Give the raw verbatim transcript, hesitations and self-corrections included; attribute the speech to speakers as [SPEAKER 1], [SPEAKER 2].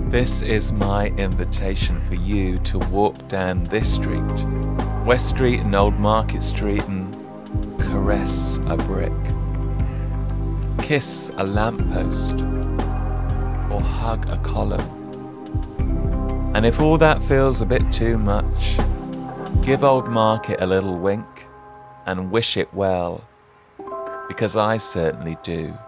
[SPEAKER 1] This is my invitation for you to walk down this street, West Street and Old Market Street, and caress a brick, kiss a lamppost, or hug a column. And if all that feels a bit too much, give Old Market a little wink and wish it well, because I certainly do.